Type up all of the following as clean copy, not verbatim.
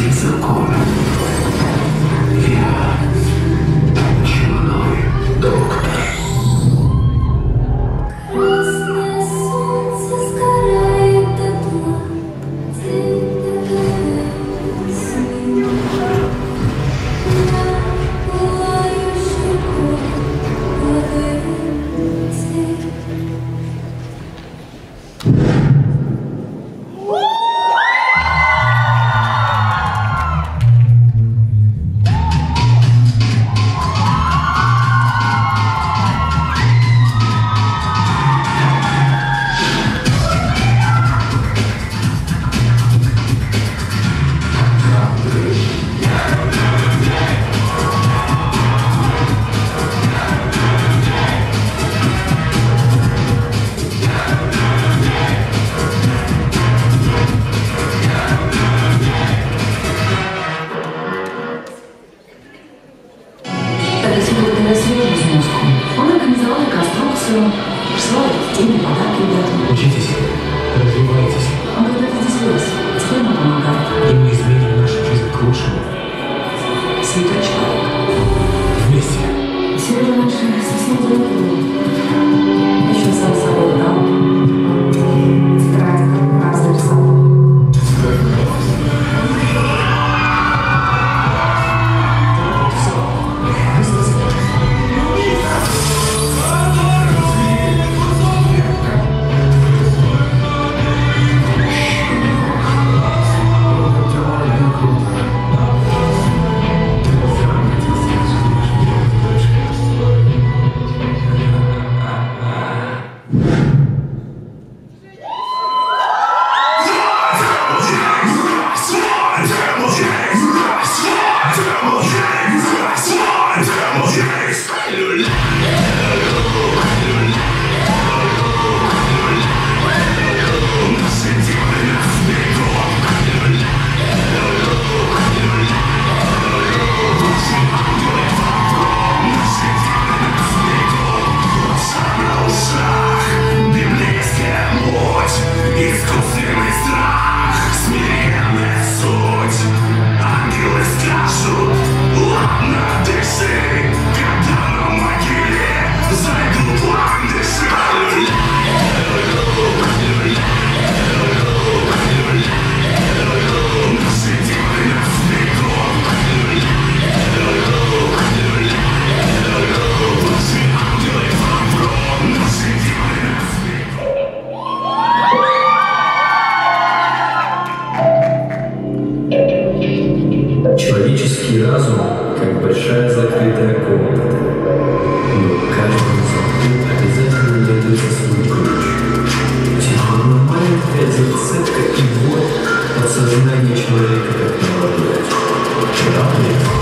языком. Я чумной доктор. Красное солнце сгорает дотла, день догорается. Я пылающий город падает тень. Он организовал реконструкцию, прислал детей, подарки ребятам. Учитесь, развивайтесь, Он когда-то здесь вырос, теперь нам помогает. и мы изменим нашу жизнь к лучшему. Святой человек. Вместе. Сережа раньше совсем другой был. Еще сам собой дал. Тетрадь раз нарисовал. Искусственный страх, смиренная суть. Ангелы скажут, ладно, дыши, когда на могиле зайдут ландыши. Наши демоны нас бегут. Ваши ангелы попрут, наши демоны нас бегут. Человеческий разум, как большая закрытая комната. Но каждому замку обязательно найдется свой ключ. Тихонная маленькая зацепка, и вот подсознание человека как наладать. Правда ли это?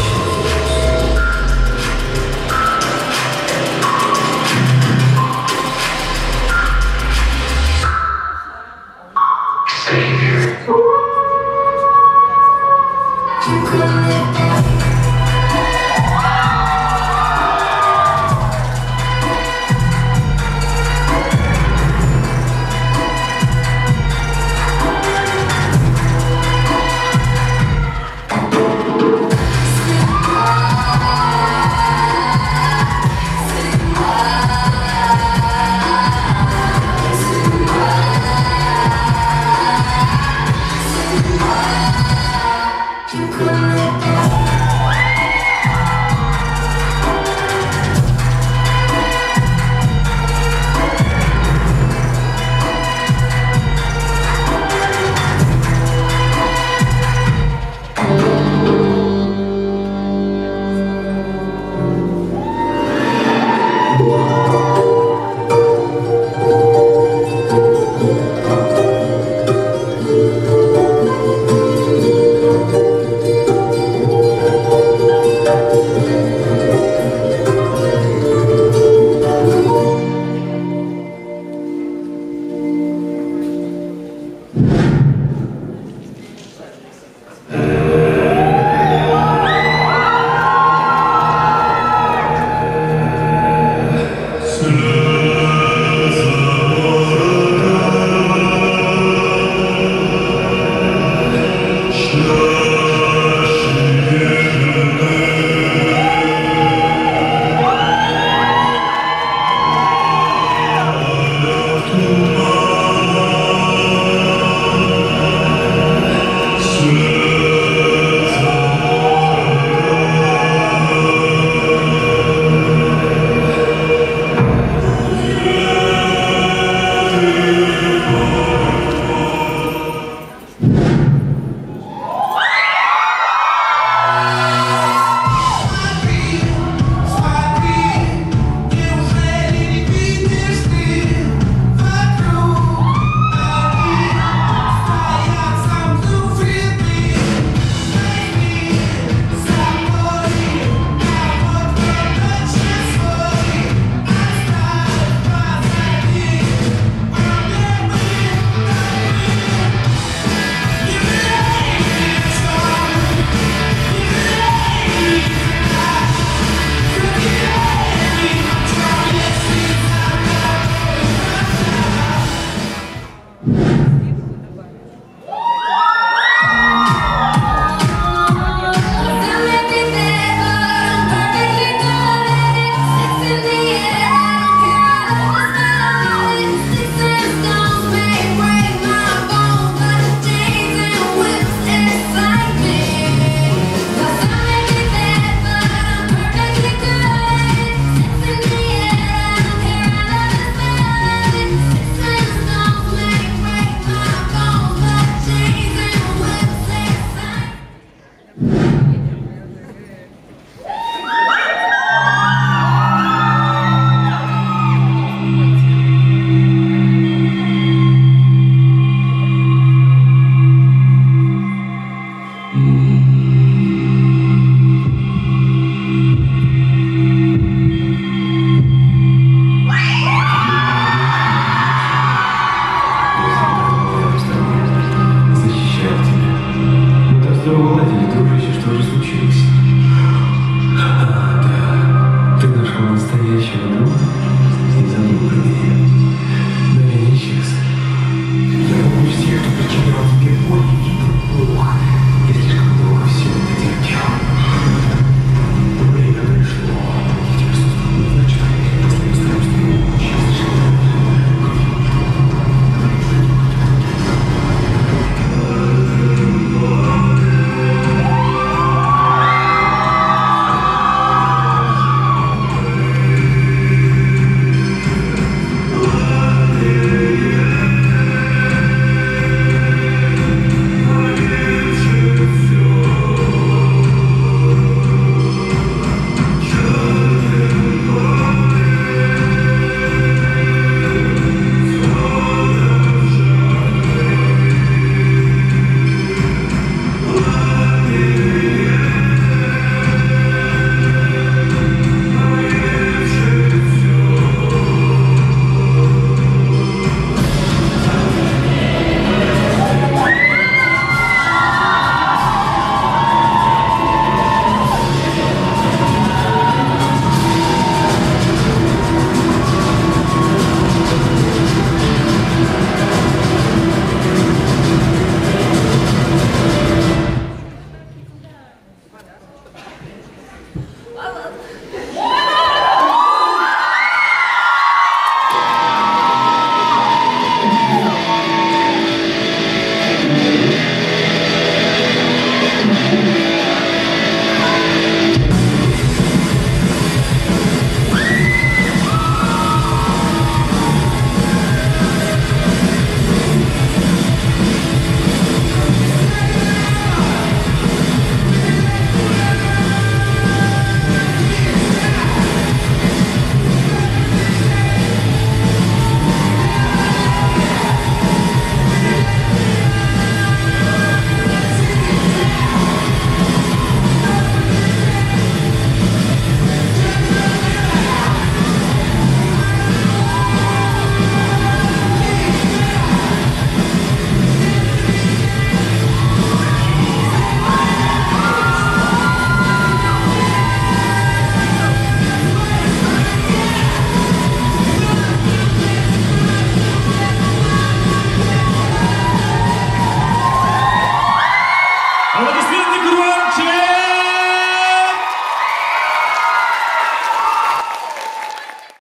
здорово ладили, дружище, что же случилось?